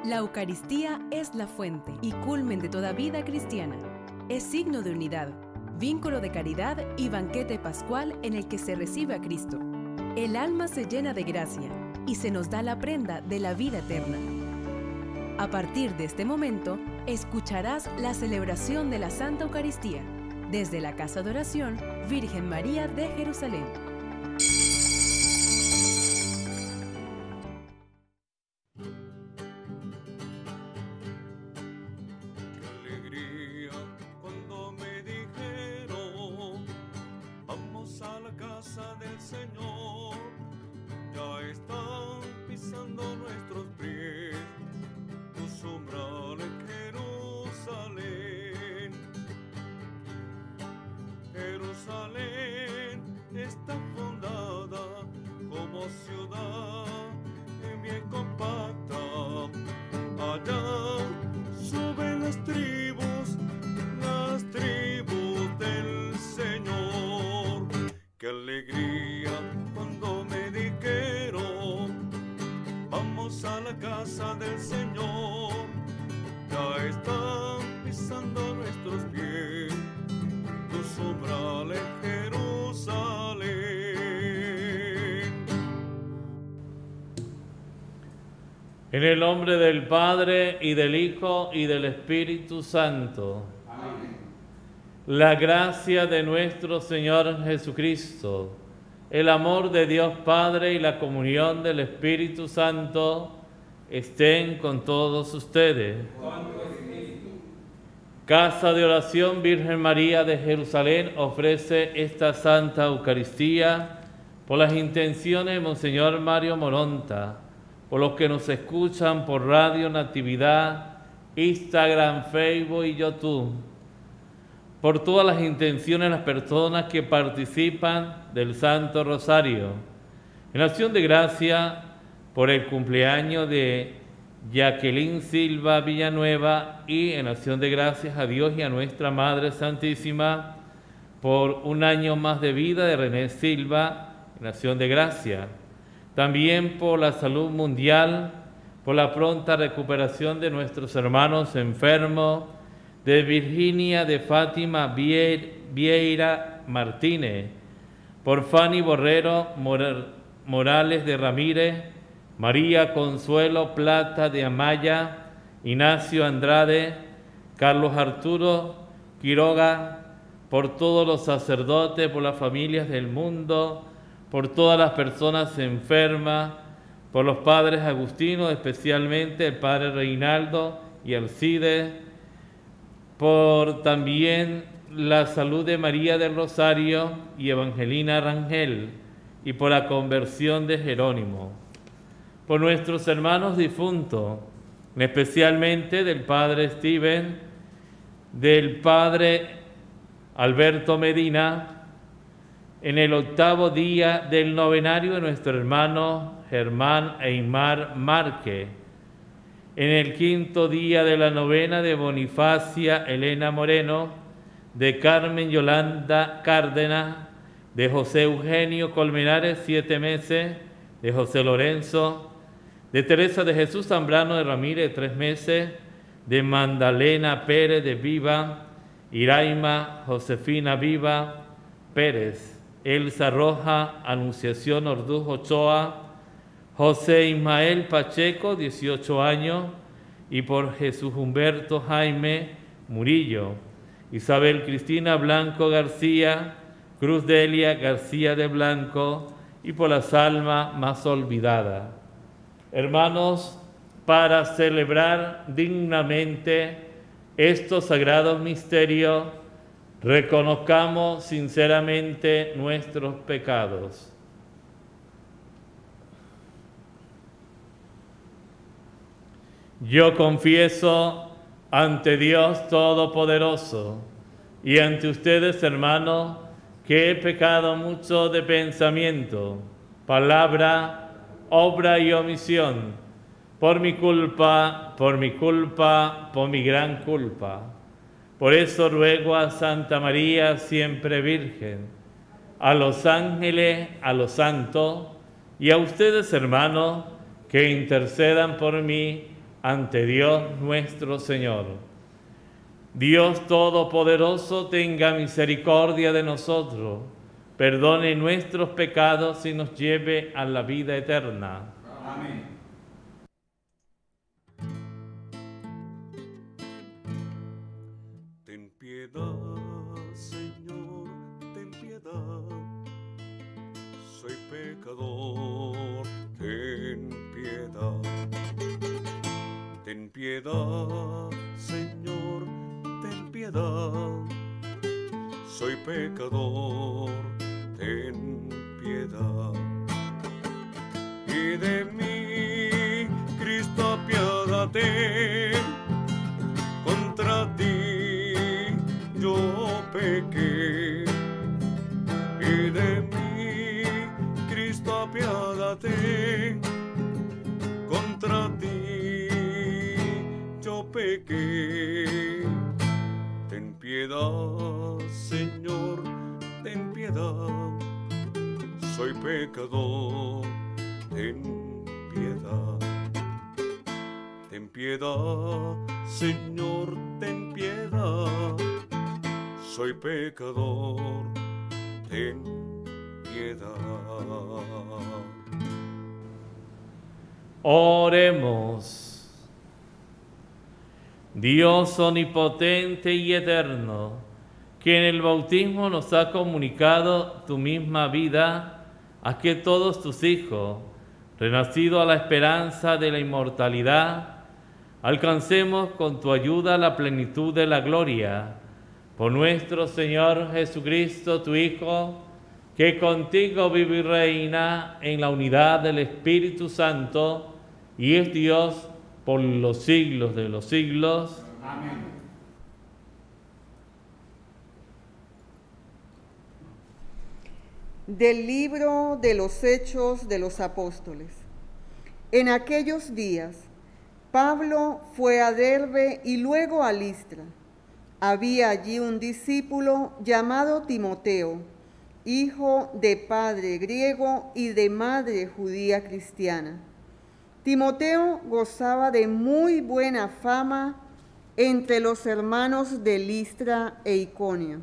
La Eucaristía es la fuente y culmen de toda vida cristiana. Es signo de unidad, vínculo de caridad y banquete pascual en el que se recibe a Cristo. El alma se llena de gracia y se nos da la prenda de la vida eterna. A partir de este momento, escucharás la celebración de la Santa Eucaristía desde la Casa de Oración Virgen María de Jerusalén. Señor, ya están pisando nuestros pies, tus umbrales Jerusalén. Jerusalén está fundada como ciudad bien compacta. Allá suben las tribus del Señor. ¡Qué alegría! Cuando me dijeron, vamos a la casa del Señor, ya están pisando nuestros pies, tus umbrales Jerusalén. En el nombre del Padre, y del Hijo, y del Espíritu Santo. Amén. La gracia de nuestro Señor Jesucristo, el amor de Dios Padre y la comunión del Espíritu Santo estén con todos ustedes. Casa de Oración Virgen María de Jerusalén ofrece esta Santa Eucaristía por las intenciones de Monseñor Mario Moronta, por los que nos escuchan por Radio Natividad, Instagram, Facebook y YouTube, por todas las intenciones de las personas que participan del Santo Rosario. En acción de gracia por el cumpleaños de Jacqueline Silva Villanueva y en acción de gracias a Dios y a nuestra Madre Santísima por un año más de vida de René Silva, en acción de gracia. También por la salud mundial, por la pronta recuperación de nuestros hermanos enfermos, de Virginia de Fátima Vieira Martínez, por Fanny Borrero Morales de Ramírez, María Consuelo Plata de Amaya, Ignacio Andrade, Carlos Arturo Quiroga, por todos los sacerdotes, por las familias del mundo, por todas las personas enfermas, por los padres agustinos, especialmente el padre Reinaldo y Alcides, por también la salud de María del Rosario y Evangelina Rangel, y por la conversión de Jerónimo, por nuestros hermanos difuntos, especialmente del padre Steven, del padre Alberto Medina, en el 8º día del novenario de nuestro hermano Germán Eymar Márquez, en el 5º día de la novena de Bonifacia Elena Moreno, de Carmen Yolanda Cárdenas, de José Eugenio Colmenares, 7 meses, de José Lorenzo, de Teresa de Jesús Zambrano de Ramírez, 3 meses, de Magdalena Pérez de Viva, Iraima Josefina Viva Pérez, Elsa Roja Anunciación Orduz Ochoa, José Ismael Pacheco, 18 años, y por Jesús Humberto Jaime Murillo, Isabel Cristina Blanco García, Cruz Delia García de Blanco, y por las almas más olvidadas. Hermanos, para celebrar dignamente estos sagrados misterios, reconozcamos sinceramente nuestros pecados. Yo confieso ante Dios Todopoderoso y ante ustedes, hermanos, que he pecado mucho de pensamiento, palabra, obra y omisión, por mi culpa, por mi gran culpa. Por eso ruego a Santa María, siempre Virgen, a los ángeles, a los santos y a ustedes, hermanos, que intercedan por mí ante Dios nuestro Señor. Dios Todopoderoso, tenga misericordia de nosotros, perdone nuestros pecados y nos lleve a la vida eterna. Amén. Ten piedad, Señor, ten piedad. Soy pecador, ten piedad. Ten piedad, Señor, ten piedad. Soy pecador, ten piedad. Y de mí, Cristo, apiádate. Contra ti yo pequé. Y de mí, Cristo, apiádate. Contra ti yo pequé. Ten piedad, Señor, ten piedad. Soy pecador, ten piedad. Ten piedad, Señor, ten piedad. Soy pecador, ten piedad. Oremos. Dios omnipotente y eterno, que en el bautismo nos ha comunicado tu misma vida, haz que todos tus hijos, renacidos a la esperanza de la inmortalidad, alcancemos con tu ayuda la plenitud de la gloria. Por nuestro Señor Jesucristo, tu Hijo, que contigo vive y reina en la unidad del Espíritu Santo, y es Dios por los siglos de los siglos. Amén. Del libro de los Hechos de los Apóstoles. En aquellos días, Pablo fue a Derbe y luego a Listra. Había allí un discípulo llamado Timoteo, hijo de padre griego y de madre judía cristiana. Timoteo gozaba de muy buena fama entre los hermanos de Listra e Iconio.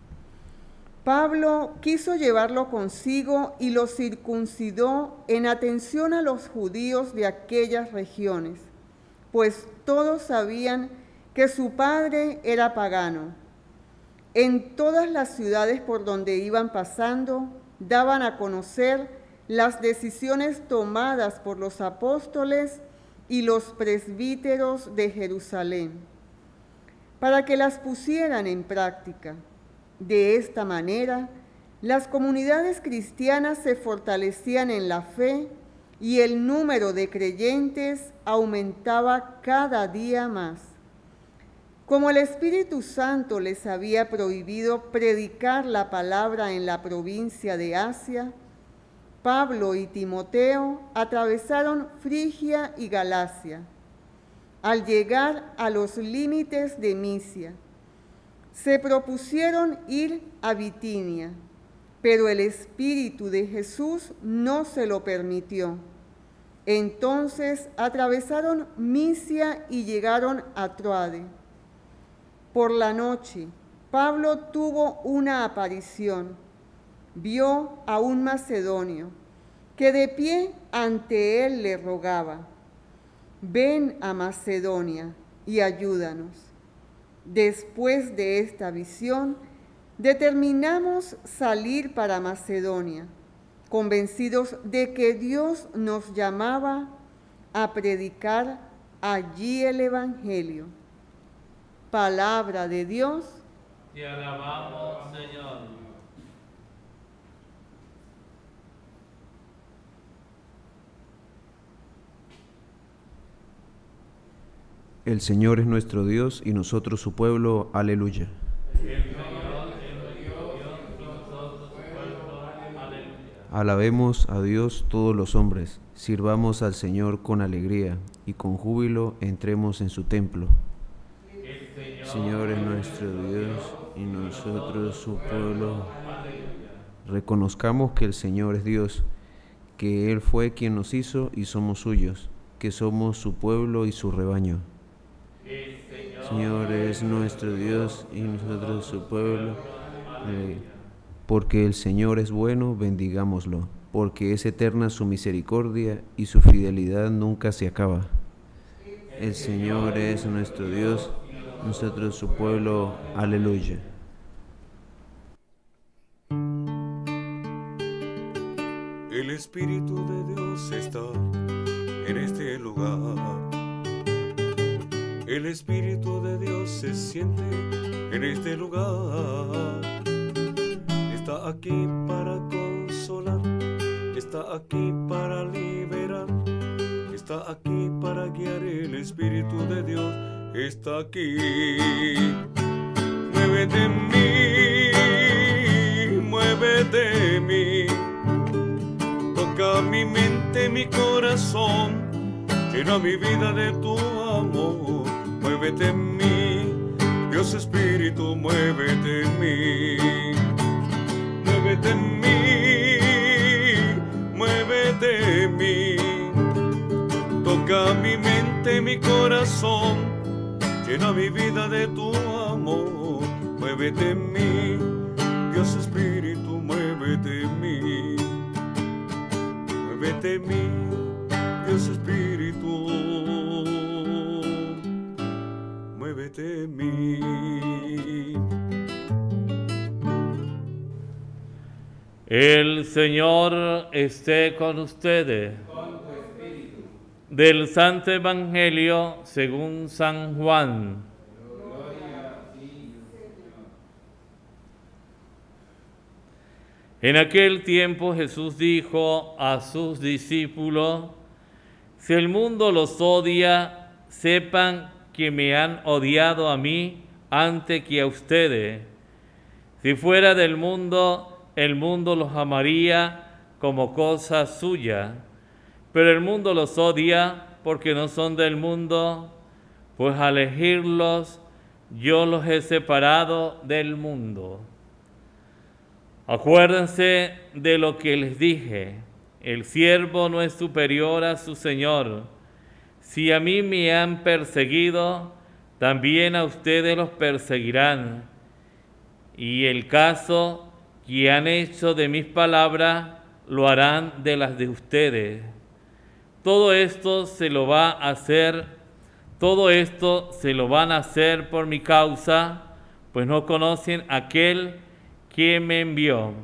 Pablo quiso llevarlo consigo y lo circuncidó en atención a los judíos de aquellas regiones, pues todos sabían que su padre era pagano. En todas las ciudades por donde iban pasando, daban a conocer las decisiones tomadas por los apóstoles y los presbíteros de Jerusalén, para que las pusieran en práctica. De esta manera, las comunidades cristianas se fortalecían en la fe y el número de creyentes aumentaba cada día más. Como el Espíritu Santo les había prohibido predicar la palabra en la provincia de Asia, Pablo y Timoteo atravesaron Frigia y Galacia. Al llegar a los límites de Misia, se propusieron ir a Bitinia, pero el Espíritu de Jesús no se lo permitió. Entonces atravesaron Misia y llegaron a Troade. Por la noche, Pablo tuvo una aparición. Vio a un macedonio que de pie ante él le rogaba: ven a Macedonia y ayúdanos. Después de esta visión, determinamos salir para Macedonia, convencidos de que Dios nos llamaba a predicar allí el Evangelio. Palabra de Dios. Te alabamos, Señor. El Señor es nuestro Dios y nosotros su pueblo. Aleluya. Alabemos a Dios todos los hombres, sirvamos al Señor con alegría y con júbilo entremos en su templo. El Señor es nuestro Dios y nosotros su pueblo. Reconozcamos que el Señor es Dios, que Él fue quien nos hizo y somos suyos, que somos su pueblo y su rebaño. Señor es nuestro Dios y nosotros su pueblo. Porque el Señor es bueno, bendigámoslo, porque es eterna su misericordia y su fidelidad nunca se acaba. El Señor es nuestro Dios, nosotros su pueblo. Aleluya. El Espíritu de Dios está en este lugar. El Espíritu de Dios se siente en este lugar. Está aquí para consolar, está aquí para liberar, está aquí para guiar. El Espíritu de Dios está aquí. Muévete en mí, muévete en mí. Toca mi mente, mi corazón, llena mi vida de tu amor. Muévete en mí, Dios Espíritu, muévete en mí. Muévete en mí, muévete en mí. Toca mi mente, mi corazón, llena mi vida de tu amor. Muévete en mí, Dios Espíritu, muévete en mí. Muévete en mí, Dios Espíritu, muévete en mí. El Señor esté con ustedes. Del Santo Evangelio según San Juan. En aquel tiempo Jesús dijo a sus discípulos: si el mundo los odia, sepan que me han odiado a mí antes que a ustedes. Si fuera del mundo, el mundo los amaría como cosa suya. Pero el mundo los odia porque no son del mundo, pues al elegirlos yo los he separado del mundo. Acuérdense de lo que les dije: el siervo no es superior a su señor. Si a mí me han perseguido, también a ustedes los perseguirán. Y el caso que han hecho de mis palabras, lo harán de las de ustedes. Todo esto se lo van a hacer por mi causa, pues no conocen a aquel que me envió.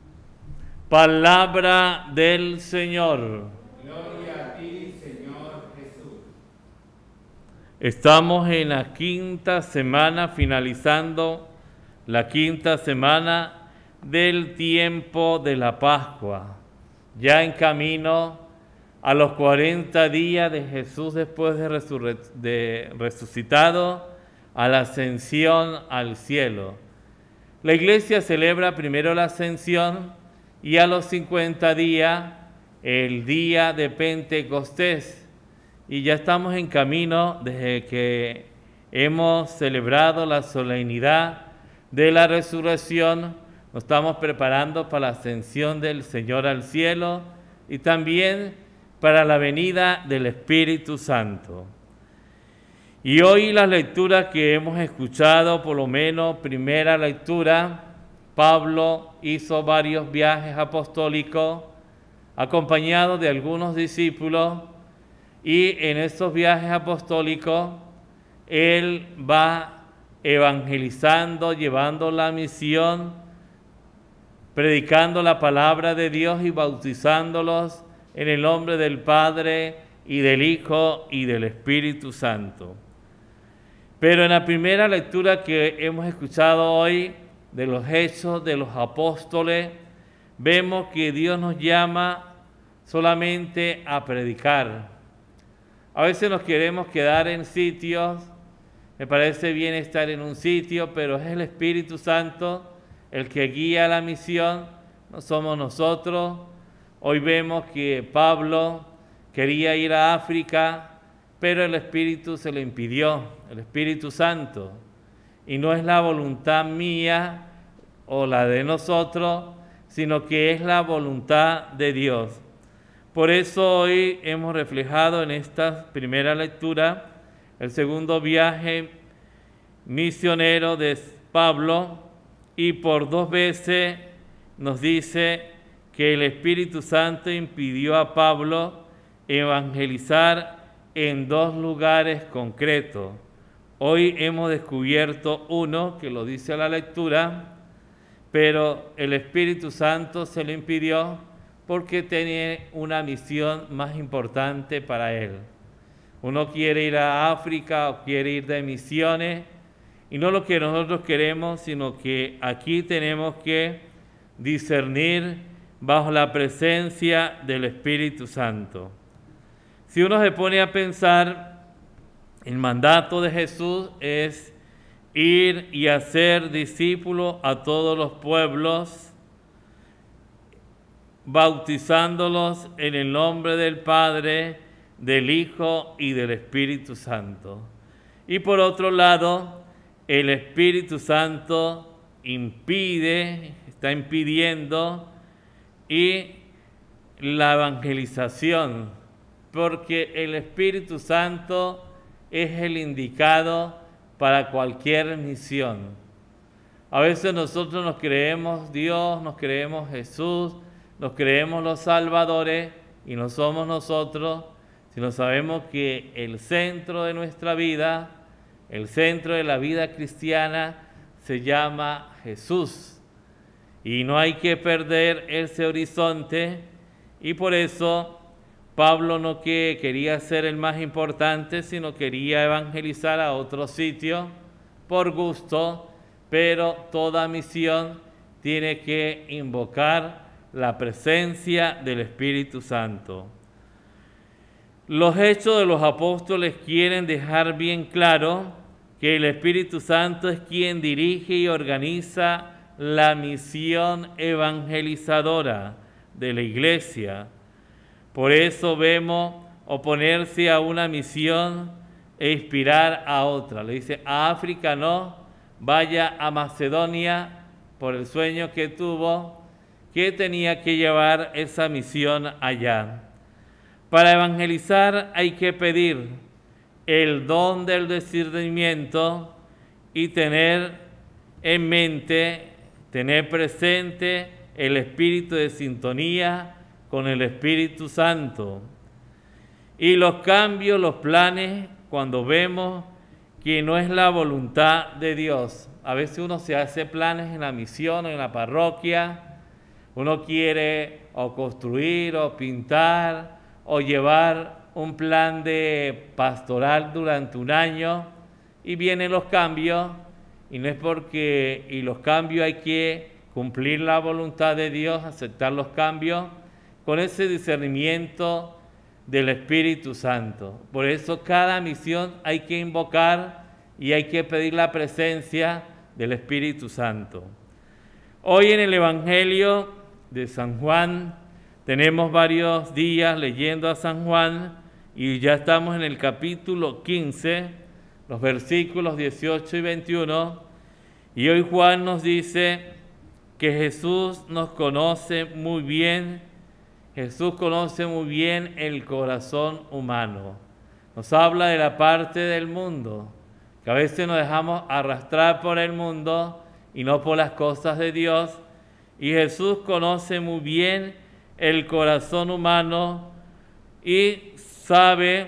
Palabra del Señor. Gloria a ti, Señor Jesús. Estamos en la quinta semana, finalizando la quinta semana del tiempo de la Pascua, ya en camino a los 40 días de Jesús después de resucitado, a la ascensión al cielo. La Iglesia celebra primero la ascensión y a los 50 días el día de Pentecostés. Y ya estamos en camino desde que hemos celebrado la solemnidad de la resurrección. Nos estamos preparando para la ascensión del Señor al cielo y también para la venida del Espíritu Santo. Y hoy las lecturas que hemos escuchado, por lo menos primera lectura, Pablo hizo varios viajes apostólicos acompañado de algunos discípulos, y en esos viajes apostólicos él va evangelizando, llevando la misión, predicando la palabra de Dios y bautizándolos en el nombre del Padre y del Hijo y del Espíritu Santo. Pero en la primera lectura que hemos escuchado hoy de los Hechos de los Apóstoles, vemos que Dios nos llama solamente a predicar. A veces nos queremos quedar en sitios, me parece bien estar en un sitio, pero es el Espíritu Santo el que guía la misión, no somos nosotros. Hoy vemos que Pablo quería ir a África, pero el Espíritu se lo impidió, el Espíritu Santo. Y no es la voluntad mía o la de nosotros, sino que es la voluntad de Dios. Por eso hoy hemos reflejado en esta primera lectura el segundo viaje misionero de Pablo, y por 2 veces nos dice que el Espíritu Santo impidió a Pablo evangelizar en 2 lugares concretos. Hoy hemos descubierto uno que lo dice la lectura, pero el Espíritu Santo se lo impidió porque tenía una misión más importante para él. Uno quiere ir a África o quiere ir de misiones, y no lo que nosotros queremos, sino que aquí tenemos que discernir bajo la presencia del Espíritu Santo. Si uno se pone a pensar, el mandato de Jesús es ir y hacer discípulos a todos los pueblos, bautizándolos en el nombre del Padre, del Hijo y del Espíritu Santo. Y por otro lado, el Espíritu Santo está impidiendo y la evangelización, porque el Espíritu Santo es el indicado para cualquier misión. A veces nosotros nos creemos Dios, nos creemos Jesús, nos creemos los salvadores, y no somos nosotros, sino sabemos que el centro de nuestra vida, el centro de la vida cristiana, se llama Jesús. Y no hay que perder ese horizonte, y por eso Pablo no quería ser el más importante, sino quería evangelizar a otro sitio por gusto, pero toda misión tiene que invocar la presencia del Espíritu Santo. Los Hechos de los Apóstoles quieren dejar bien claro que el Espíritu Santo es quien dirige y organiza la misión evangelizadora de la Iglesia. Por eso vemos oponerse a una misión e inspirar a otra. Le dice, a África no, vaya a Macedonia, por el sueño que tuvo, que tenía que llevar esa misión allá. Para evangelizar hay que pedir el don del discernimiento y tener en mente, tener presente el espíritu de sintonía con el Espíritu Santo. Y los cambios, los planes, cuando vemos que no es la voluntad de Dios. A veces uno se hace planes en la misión, en la parroquia, uno quiere o construir o pintar o llevar un plan de pastoral durante un año, y vienen los cambios, y no es porque, y los cambios hay que cumplir la voluntad de Dios, aceptar los cambios con ese discernimiento del Espíritu Santo. Por eso cada misión hay que invocar y hay que pedir la presencia del Espíritu Santo. Hoy en el Evangelio de San Juan tenemos varios días leyendo a San Juan, y ya estamos en el capítulo 15, los versículos 18 y 21, y hoy Juan nos dice que Jesús nos conoce muy bien. Jesús conoce muy bien el corazón humano. Nos habla de la parte del mundo, que a veces nos dejamos arrastrar por el mundo y no por las cosas de Dios. Y Jesús conoce muy bien el corazón humano y sabe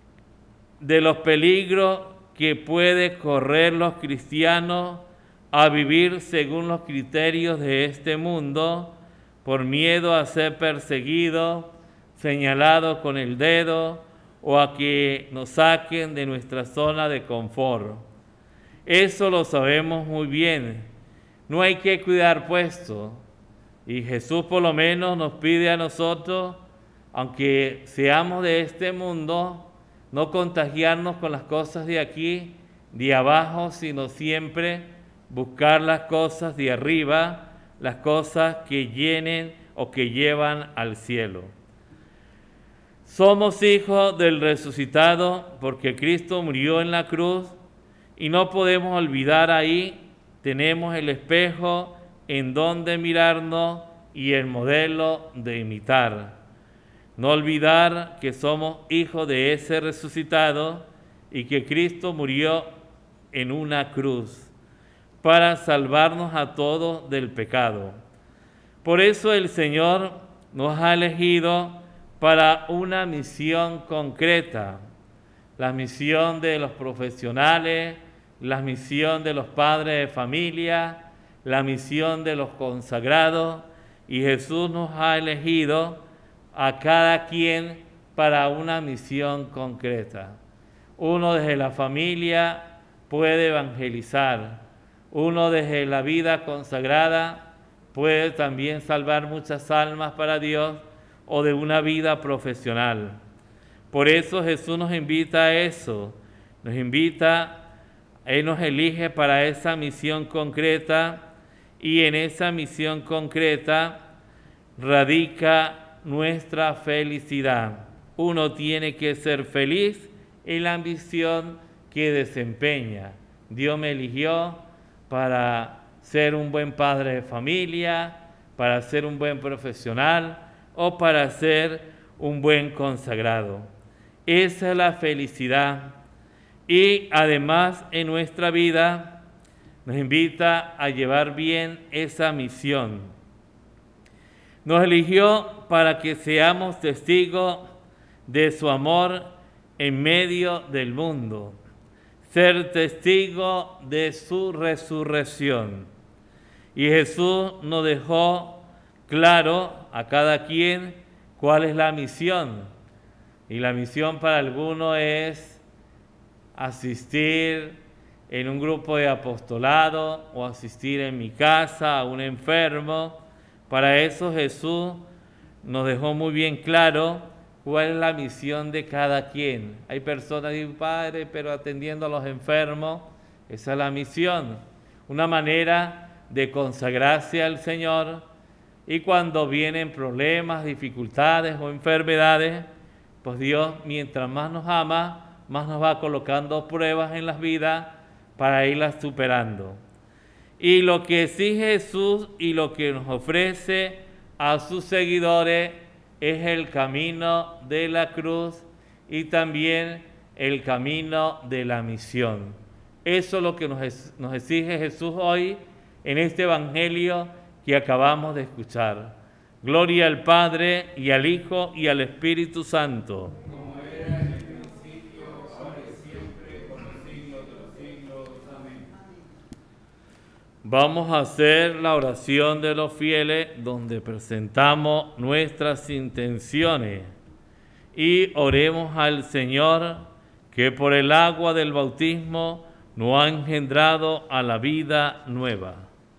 de los peligros que puede correr los cristianos a vivir según los criterios de este mundo, por miedo a ser perseguido, señalado con el dedo, o a que nos saquen de nuestra zona de confort. Eso lo sabemos muy bien. No hay que cuidar puesto. Y Jesús por lo menos nos pide a nosotros, aunque seamos de este mundo, no contagiarnos con las cosas de aquí, de abajo, sino siempre buscar las cosas de arriba, las cosas que llenen o que llevan al cielo. Somos hijos del resucitado porque Cristo murió en la cruz, y no podemos olvidar ahí, tenemos el espejo en donde mirarnos y el modelo de imitar. No olvidar que somos hijos de ese resucitado y que Cristo murió en una cruz para salvarnos a todos del pecado. Por eso el Señor nos ha elegido para una misión concreta, la misión de los profesionales, la misión de los padres de familia, la misión de los consagrados, y Jesús nos ha elegido a cada quien para una misión concreta. Uno desde la familia puede evangelizar, uno desde la vida consagrada puede también salvar muchas almas para Dios, o de una vida profesional. Por eso Jesús nos invita a eso, Él nos elige para esa misión concreta, y en esa misión concreta radica nuestra felicidad. Uno tiene que ser feliz en la misión que desempeña. Dios me eligió para ser un buen padre de familia, para ser un buen profesional o para ser un buen consagrado. Esa es la felicidad. Y además en nuestra vida nos invita a llevar bien esa misión. Nos eligió para que seamos testigos de su amor en medio del mundo, ser testigo de su resurrección. Y Jesús nos dejó claro a cada quien cuál es la misión. Y la misión para algunos es asistir en un grupo de apostolado o asistir en mi casa a un enfermo. Para eso Jesús nos dejó muy bien claro cuál es la misión de cada quien. Hay personas que dicen, Padre, pero atendiendo a los enfermos, esa es la misión. Una manera de consagrarse al Señor, y cuando vienen problemas, dificultades o enfermedades, pues Dios, mientras más nos ama, más nos va colocando pruebas en las vidas para irlas superando. Y lo que exige Jesús y lo que nos ofrece a sus seguidores es el camino de la cruz y también el camino de la misión. Eso es lo que nos exige Jesús hoy en este Evangelio que acabamos de escuchar. Gloria al Padre, y al Hijo, y al Espíritu Santo. Como era en el principio, ahora y siempre, por los siglos de los siglos. Amén. Vamos a hacer la oración de los fieles, donde presentamos nuestras intenciones. Y oremos al Señor, que por el agua del bautismo nos ha engendrado a la vida nueva.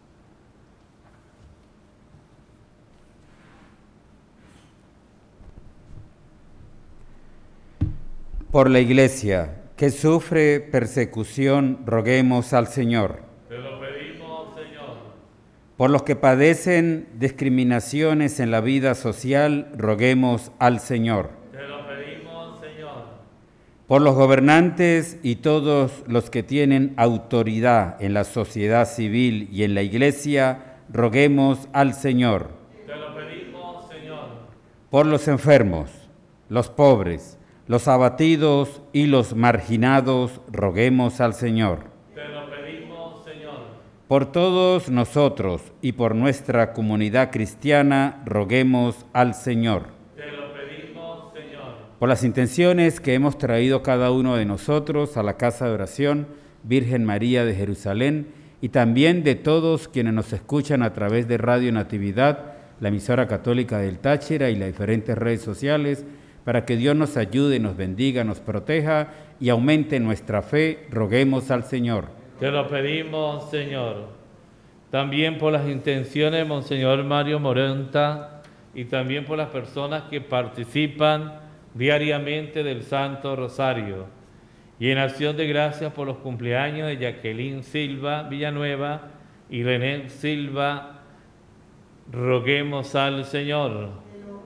Por la Iglesia, que sufre persecución, roguemos al Señor. Te lo pedimos, Señor. Por los que padecen discriminaciones en la vida social, roguemos al Señor. Te lo pedimos, Señor. Por los gobernantes y todos los que tienen autoridad en la sociedad civil y en la Iglesia, roguemos al Señor. Te lo pedimos, Señor. Por los enfermos, los pobres, los abatidos y los marginados, roguemos al Señor. Te lo pedimos, Señor. Por todos nosotros y por nuestra comunidad cristiana, roguemos al Señor. Te lo pedimos, Señor. Por las intenciones que hemos traído cada uno de nosotros a la casa de oración Virgen María de Jerusalén, y también de todos quienes nos escuchan a través de Radio Natividad, la emisora católica del Táchira y las diferentes redes sociales, para que Dios nos ayude, nos bendiga, nos proteja y aumente nuestra fe, roguemos al Señor. Te lo pedimos, Señor. También por las intenciones de Monseñor Mario Moronta y también por las personas que participan diariamente del Santo Rosario. Y en acción de gracias por los cumpleaños de Jacqueline Silva Villanueva y René Silva, roguemos al Señor.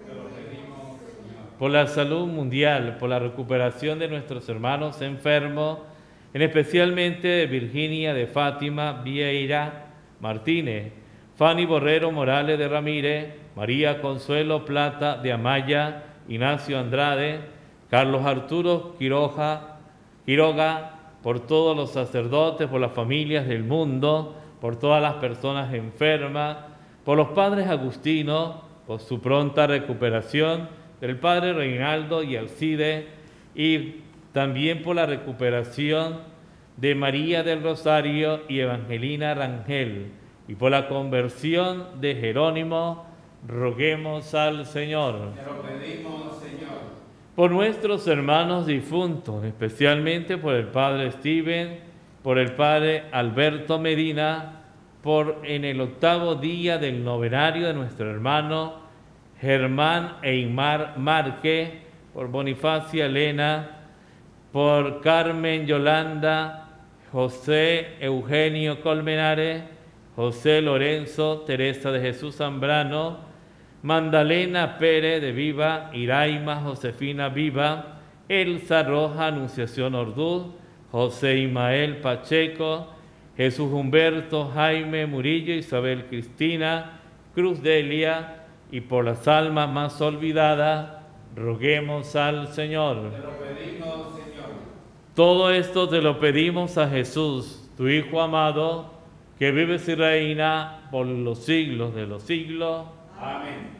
Por la salud mundial, por la recuperación de nuestros hermanos enfermos, especialmente de Virginia de Fátima Vieira Martínez, Fanny Borrero Morales de Ramírez, María Consuelo Plata de Amaya Ignacio Andrade, Carlos Arturo Quiroga, por todos los sacerdotes, por las familias del mundo, por todas las personas enfermas, por los padres agustinos, por su pronta recuperación, del padre Reinaldo y Alcide, y también por la recuperación de María del Rosario y Evangelina Rangel, y por la conversión de Jerónimo, roguemos al Señor. Te lo pedimos, Señor. Por nuestros hermanos difuntos, especialmente por el padre Steven, por el padre Alberto Medina, por en el 8º día del novenario de nuestro hermano Germán Eymar Márquez, por Bonifacia Elena, por Carmen Yolanda, José Eugenio Colmenares, José Lorenzo, Teresa de Jesús Zambrano, Magdalena Pérez de Viva, Iraima Josefina Viva, Elsa Roja Anunciación Orduz, José Ismael Pacheco, Jesús Humberto Jaime Murillo, Isabel Cristina Cruz Delia, y por las almas más olvidadas, roguemos al Señor. Te lo pedimos, Señor. Todo esto te lo pedimos a Jesús, tu Hijo amado, que vives y reina por los siglos de los siglos. Amén.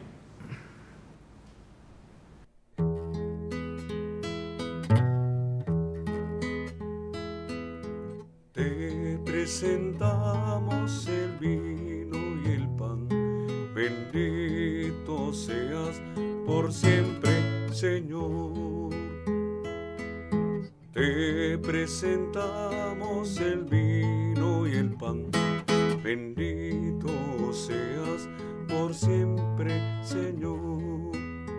Te presentamos el vino y el pan, bendito seas por siempre, Señor. Te presentamos el vino y el pan, bendito seas por siempre, Señor.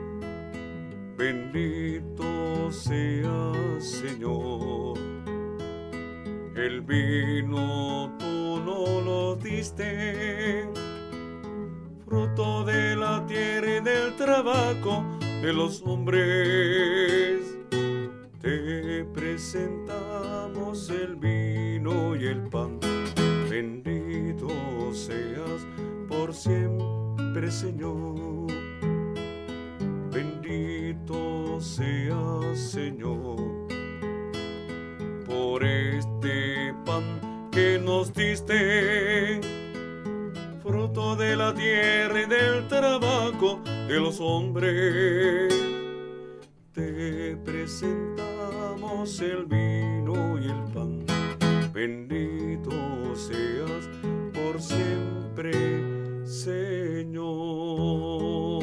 Bendito seas, Señor. El vino tú no lo diste, fruto de la tierra y del trabajo de los hombres. Te presentamos el vino y el pan, bendito seas por siempre, Señor. Bendito seas, Señor, por este pan que nos diste, fruto de la tierra y del trabajo de los hombres. Te presentamos el vino y el pan, bendito seas por siempre, Señor.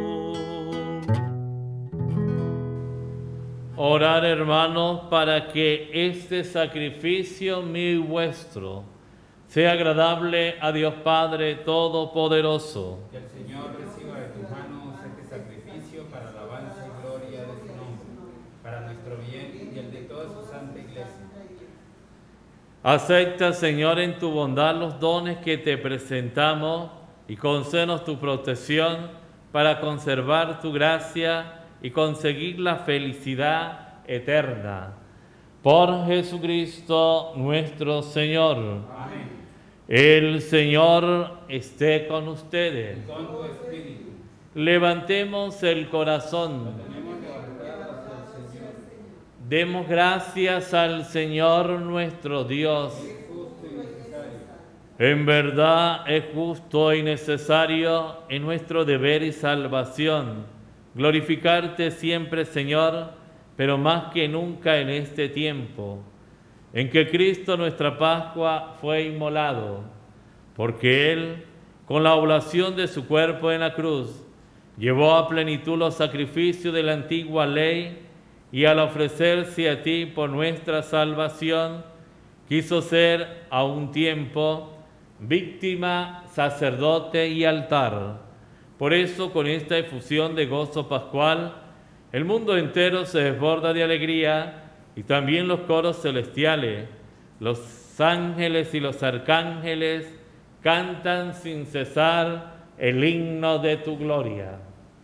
Orar, hermanos, para que este sacrificio mío y vuestro sea agradable a Dios Padre Todopoderoso. Que el Señor reciba de tus manos este sacrificio para alabanza y gloria de su nombre, para nuestro bien y el de toda su santa iglesia. Acepta, Señor, en tu bondad los dones que te presentamos y concédenos tu protección para conservar tu gracia y conseguir la felicidad eterna. Por Jesucristo nuestro Señor. Amén. El Señor esté con ustedes. Y con tu espíritu. Levantemos el corazón. Tenemos levantados al Señor. Demos gracias al Señor nuestro Dios. Es justo y necesario. En verdad es justo y necesario, en nuestro deber y salvación, glorificarte siempre, Señor, pero más que nunca en este tiempo, en que Cristo nuestra Pascua fue inmolado, porque Él, con la oblación de su cuerpo en la cruz, llevó a plenitud los sacrificios de la antigua ley, y al ofrecerse a ti por nuestra salvación, quiso ser a un tiempo víctima, sacerdote y altar. Por eso, con esta efusión de gozo pascual, el mundo entero se desborda de alegría, y también los coros celestiales, los ángeles y los arcángeles cantan sin cesar el himno de tu gloria.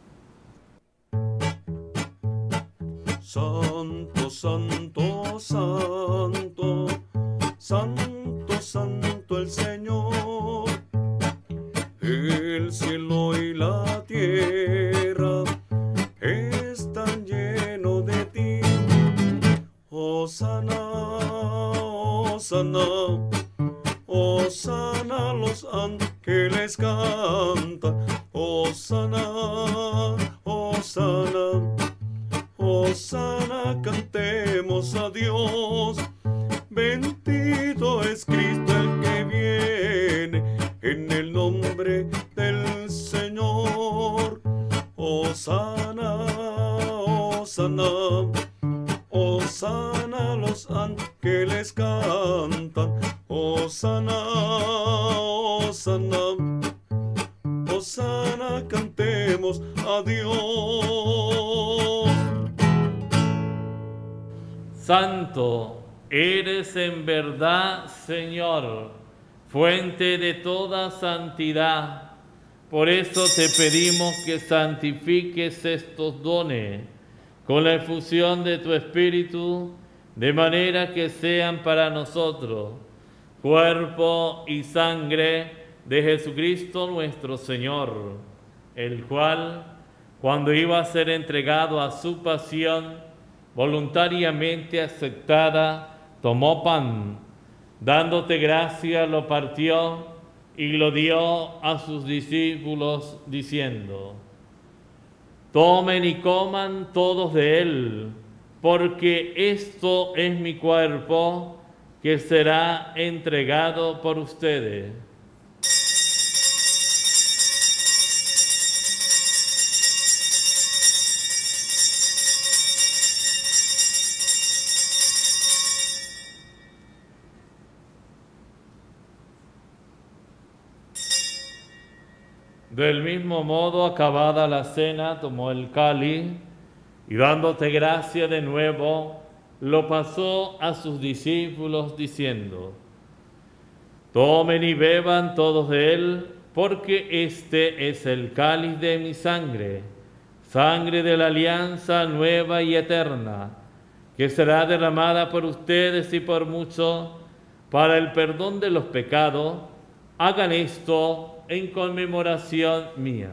Santo, santo, santo, santo, santo el Señor. El cielo y la tierra Hosana, Hosana, Hosana, los ángeles cantan. Hosana, Hosana, Hosana, cantemos a Dios. Bendito es Cristo el que viene en el nombre del Señor. Hosana, Hosana, Hosana, los ángeles cantan. Hosana, Hosana, Hosana, cantemos a Dios. Santo eres en verdad, Señor, fuente de toda santidad. Por eso te pedimos que santifiques estos dones con la efusión de tu Espíritu, de manera que sean para nosotros cuerpo y sangre de Jesucristo nuestro Señor, el cual, cuando iba a ser entregado a su pasión, voluntariamente aceptada, tomó pan, dándote gracia, lo partió y lo dio a sus discípulos, diciendo: tomen y coman todos de él, porque esto es mi cuerpo, que será entregado por ustedes. Del mismo modo, acabada la cena, tomó el cáliz y dándote gracia de nuevo, lo pasó a sus discípulos diciendo: tomen y beban todos de él, porque este es el cáliz de mi sangre, sangre de la alianza nueva y eterna, que será derramada por ustedes y por muchos para el perdón de los pecados. Hagan esto en conmemoración mía.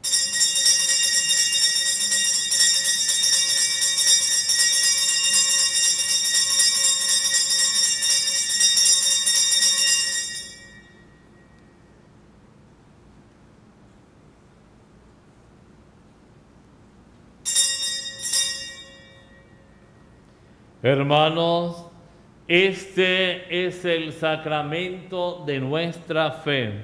Hermanos, este es el sacramento de nuestra fe.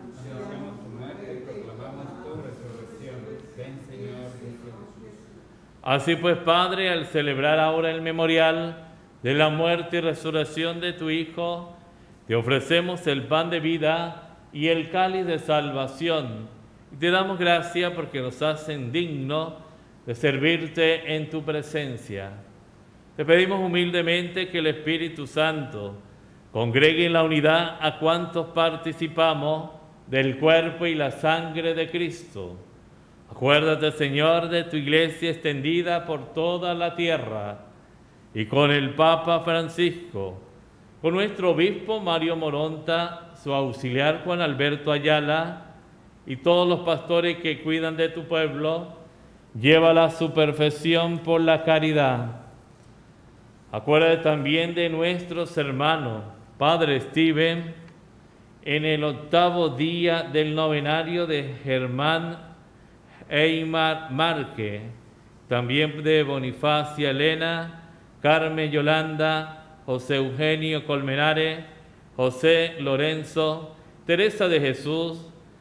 Así pues, Padre, al celebrar ahora el memorial de la muerte y resurrección de tu Hijo, te ofrecemos el pan de vida y el cáliz de salvación. Y te damos gracias porque nos hacen dignos de servirte en tu presencia. Te pedimos humildemente que el Espíritu Santo congregue en la unidad a cuantos participamos del cuerpo y la sangre de Cristo. Acuérdate, Señor, de tu iglesia extendida por toda la tierra y con el Papa Francisco, con nuestro obispo Mario Moronta, su auxiliar Juan Alberto Ayala y todos los pastores que cuidan de tu pueblo, llévala a su perfección por la caridad. Acuérdate también de nuestros hermanos, Padre Steven, en el 8º día del novenario de Germán Eymar Márquez, también de Bonifacia Elena, Carmen Yolanda, José Eugenio Colmenares, José Lorenzo, Teresa de Jesús,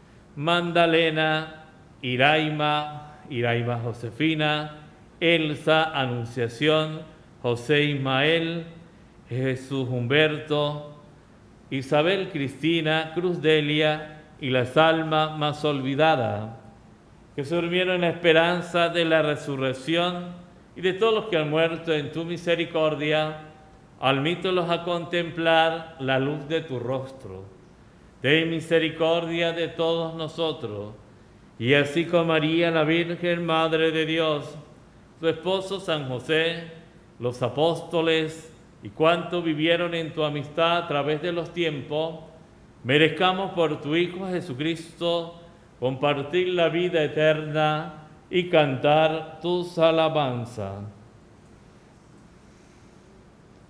Magdalena, Iraima Josefina, Elsa Anunciación, José Ismael, Jesús Humberto, Isabel Cristina, Cruz Delia y las almas más olvidadas, que se durmieron en la esperanza de la resurrección, y de todos los que han muerto en tu misericordia, admítelos a contemplar la luz de tu rostro. Ten misericordia de todos nosotros, y así con María, la Virgen Madre de Dios, tu esposo San José, los apóstoles y cuantos vivieron en tu amistad a través de los tiempos, merezcamos por tu Hijo Jesucristo compartir la vida eterna y cantar tus alabanzas.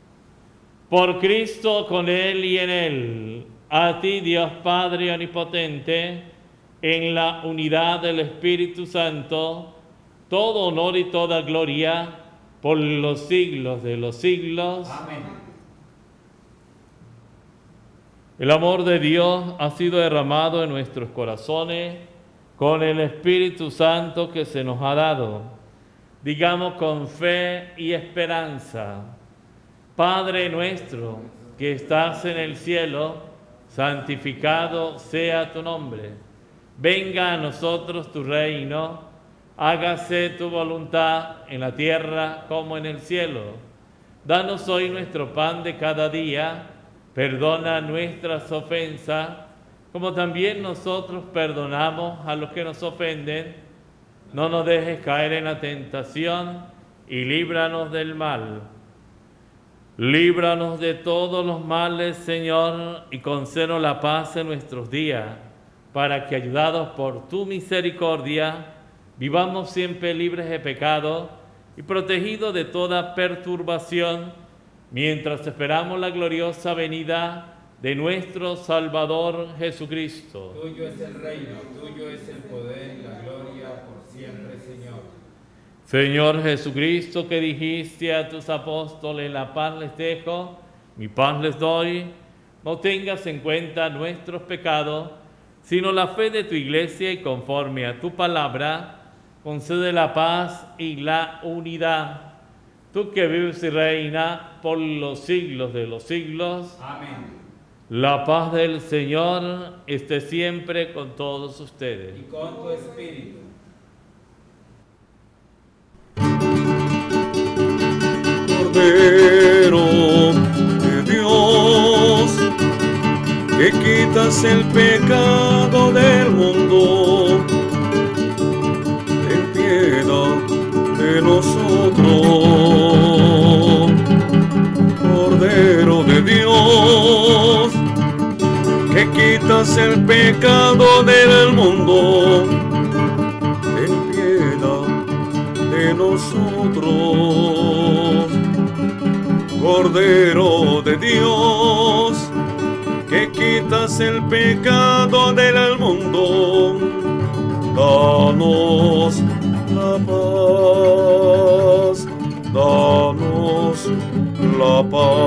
Por Cristo, con Él y en Él, a ti, Dios Padre Omnipotente, en la unidad del Espíritu Santo, todo honor y toda gloria por los siglos de los siglos. Amén. El amor de Dios ha sido derramado en nuestros corazones con el Espíritu Santo que se nos ha dado. Digamos con fe y esperanza: Padre nuestro que estás en el cielo, santificado sea tu nombre. Venga a nosotros tu reino, hágase tu voluntad en la tierra como en el cielo. Danos hoy nuestro pan de cada día, perdona nuestras ofensas, como también nosotros perdonamos a los que nos ofenden. No nos dejes caer en la tentación y líbranos del mal. Líbranos de todos los males, Señor, y concédenos la paz en nuestros días, para que, ayudados por tu misericordia, vivamos siempre libres de pecado y protegidos de toda perturbación, mientras esperamos la gloriosa venida de nuestro Salvador Jesucristo. Tuyo es el reino, tuyo es el poder y la gloria por siempre, Señor. Señor Jesucristo, que dijiste a tus apóstoles: la paz les dejo, mi paz les doy, no tengas en cuenta nuestros pecados, sino la fe de tu iglesia, y conforme a tu palabra, concede la paz y la unidad. Tú que vives y reinas por los siglos de los siglos. Amén. La paz del Señor esté siempre con todos ustedes. Y con tu espíritu. Cordero de Dios, que quitas el pecado del mundo, ten piedad de nosotros. Cordero de Dios, que quitas el pecado del mundo, ten piedad de nosotros. Cordero de Dios, que quitas el pecado del mundo, danos la paz, danos la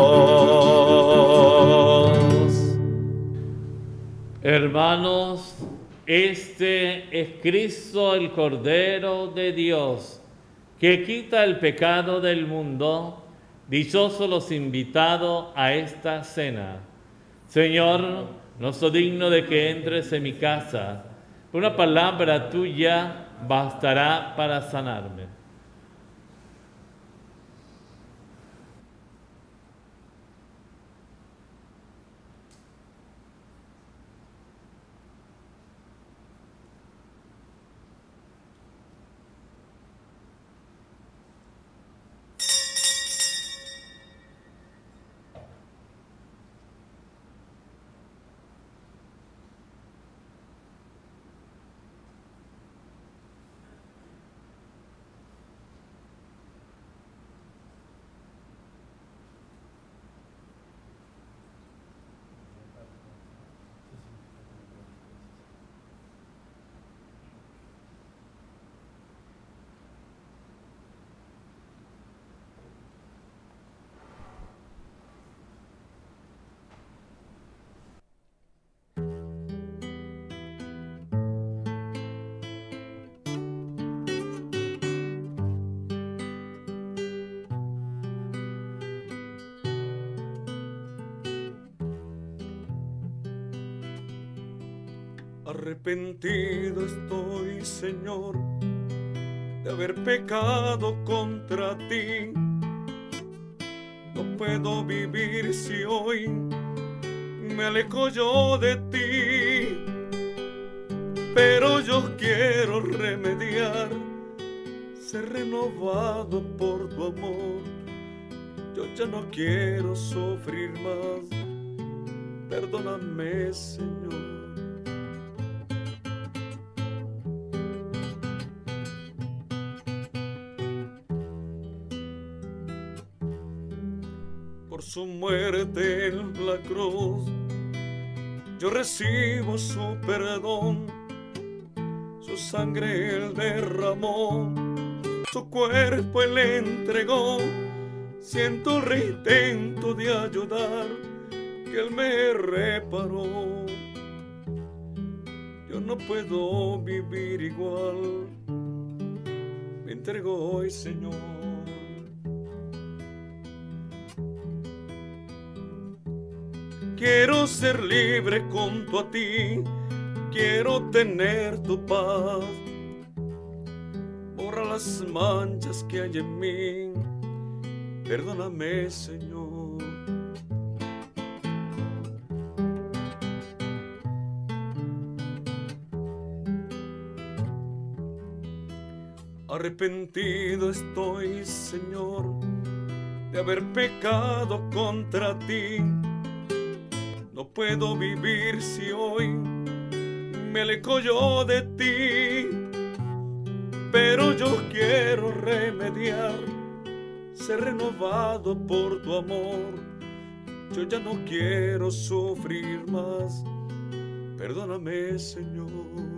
paz. Hermanos, este es Cristo, el Cordero de Dios, que quita el pecado del mundo. Dichosos los invitados a esta cena. Señor, no soy digno de que entres en mi casa. Una palabra tuya bastará para sanarme. Arrepentido estoy, Señor, de haber pecado contra ti. No puedo vivir si hoy me alejo yo de ti, pero yo quiero remediar, ser renovado por tu amor. Yo ya no quiero sufrir más, perdóname, Señor. Por su muerte en la cruz, yo recibo su perdón. Su sangre Él derramó, su cuerpo Él entregó. Siento el reintento de ayudar, que Él me reparó. Yo no puedo vivir igual, me entrego hoy, Señor. Quiero ser libre junto a ti, quiero tener tu paz. Borra las manchas que hay en mí, perdóname, Señor. Arrepentido estoy, Señor, de haber pecado contra ti. No puedo vivir si hoy me alejo yo de ti, pero yo quiero remediar, ser renovado por tu amor. Yo ya no quiero sufrir más, perdóname, Señor.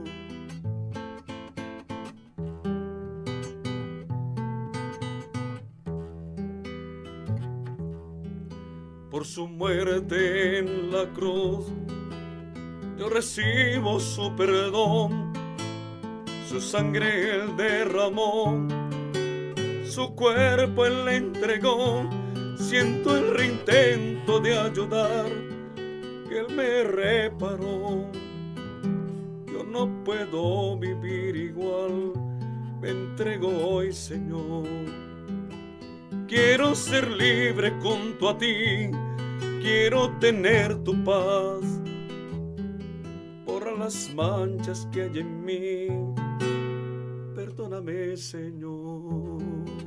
Por su muerte en la cruz, yo recibo su perdón. Su sangre Él derramó, su cuerpo Él le entregó. Siento el reintento de ayudar, que Él me reparó. Yo no puedo vivir igual, me entrego hoy, Señor. Quiero ser libre junto a ti, quiero tener tu paz. Borra las manchas que hay en mí, perdóname, Señor.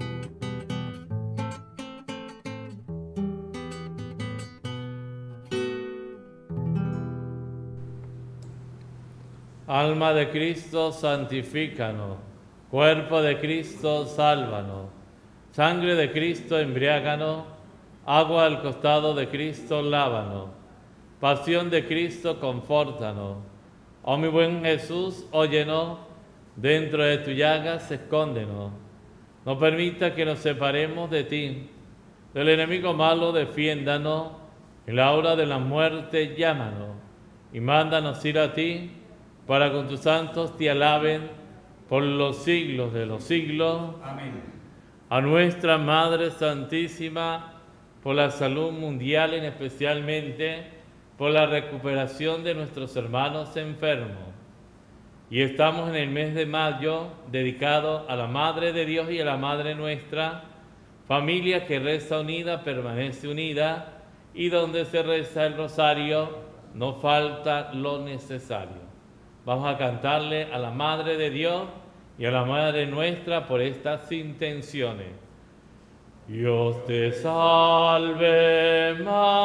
Alma de Cristo, santifícanos. Cuerpo de Cristo, sálvanos. Sangre de Cristo, embriáganos. Agua al costado de Cristo, lávanos. Pasión de Cristo, confórtanos. Oh mi buen Jesús, óyenos. Dentro de tu llagas, escóndenos. No permita que nos separemos de ti. Del enemigo malo, defiéndanos. En la hora de la muerte, llámanos. Y mándanos ir a ti, para con tus santos te alaben por los siglos de los siglos. Amén. A nuestra Madre Santísima, por la salud mundial, y especialmente por la recuperación de nuestros hermanos enfermos. Y estamos en el mes de mayo, dedicado a la Madre de Dios y a la Madre nuestra, familia que reza unida, permanece unida, y donde se reza el rosario, no falta lo necesario. Vamos a cantarle a la Madre de Dios y a la Madre nuestra por estas intenciones. Dios te salve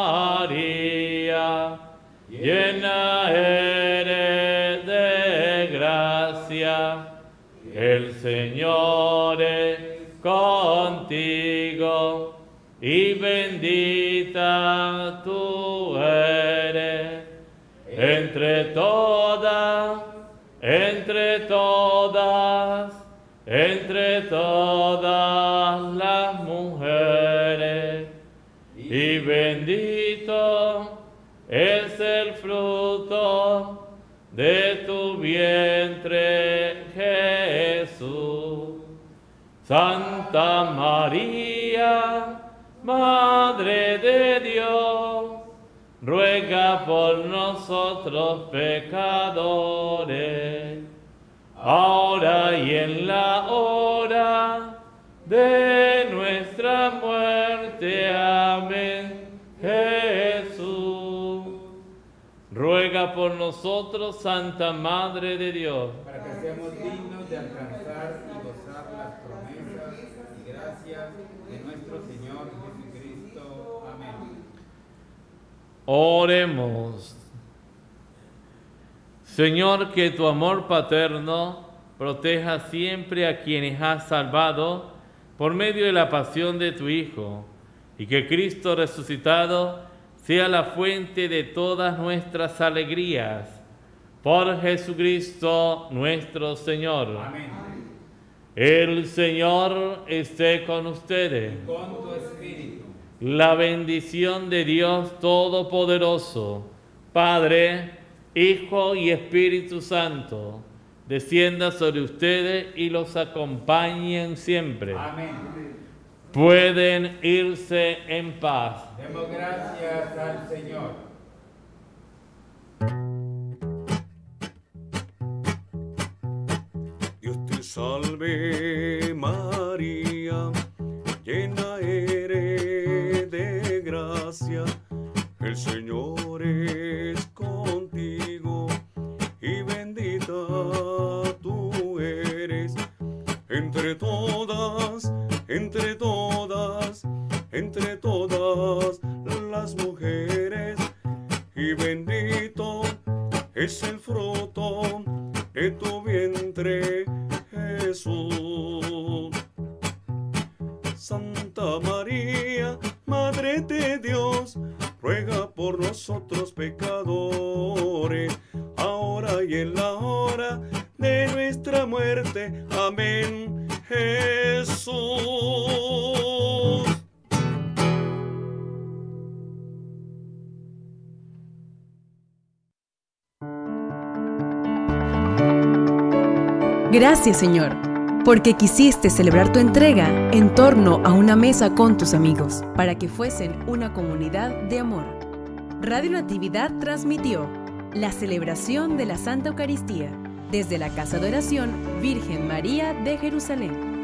María, llena eres de gracia, el Señor es contigo y bendita tú eres entre todas las mujeres, y bendito es el fruto de tu vientre, Jesús. Santa María, Madre de Dios, ruega por nosotros pecadores, ahora y en la hora de nuestra muerte. Amén. Jesús, ruega por nosotros, Santa Madre de Dios, Para que seamos dignos de alcanzar y gozar las promesas y gracias de nuestro Señor Jesucristo. Amén. Oremos. Señor, que tu amor paterno proteja siempre a quienes has salvado por medio de la pasión de tu Hijo, y que Cristo resucitado sea la fuente de todas nuestras alegrías. Por Jesucristo nuestro Señor. Amén. El Señor esté con ustedes. Y con tu espíritu. La bendición de Dios Todopoderoso, Padre, Hijo y Espíritu Santo, descienda sobre ustedes y los acompañen siempre. Amén. Pueden irse en paz. Demos gracias al Señor. Dios te salve María, llena eres de gracia, el Señor es contigo y bendita tú eres entre todas las mujeres, y bendito es el fruto de tu vientre, Jesús. Santa María, Madre de Dios, ruega por nosotros pecadores, ahora y en la hora de nuestra muerte. Amén, Jesús. Gracias, Señor, porque quisiste celebrar tu entrega en torno a una mesa con tus amigos, para que fuesen una comunidad de amor. Radio Natividad transmitió la celebración de la Santa Eucaristía desde la Casa de Oración Virgen María de Jerusalén.